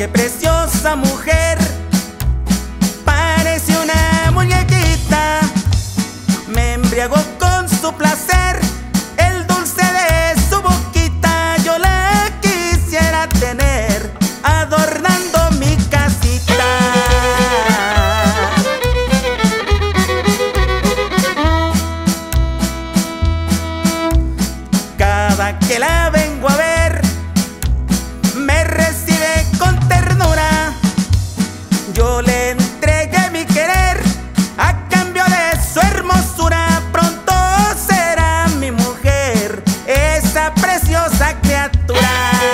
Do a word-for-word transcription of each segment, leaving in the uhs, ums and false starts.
qué preciosa mujer, parece una muñequita. Me embriagó con su placer, el dulce de su boquita. Yo la quisiera tener adornando mi casita. Cada que la vengo a ver, me recibe con ternura. Yo le entregué mi querer a cambio de su hermosura. Pronto será mi mujer esa preciosa criatura.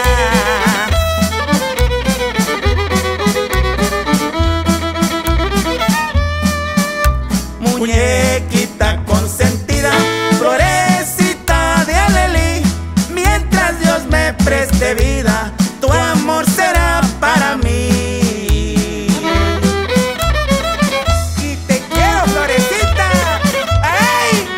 Muñequita consentida, florecita de alelí, mientras Dios me preste vida, tu amor será para mí. Y te quiero, florecita. ¡Ay!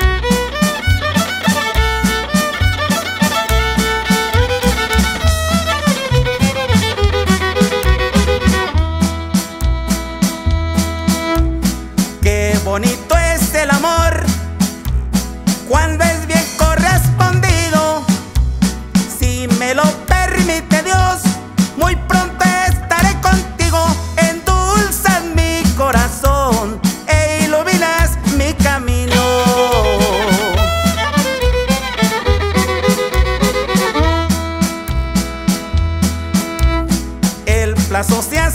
Qué bonito es el amor cuando es bien correspondido. Si me lo permite Dios, muy pronto estaré contigo. Endulzas mi corazón e iluminas mi camino. El plazo se hace